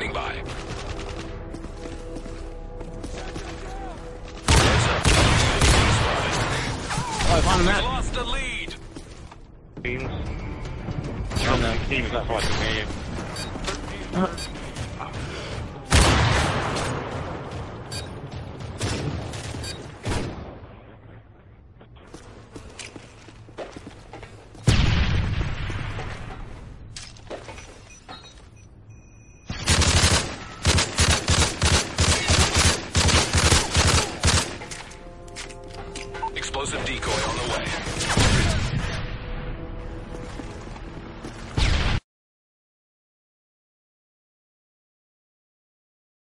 standing by. Oh, I found him out. Lost the lead. Teams. Oh no, teams, that's why I can hear you. Explosive decoy on the way.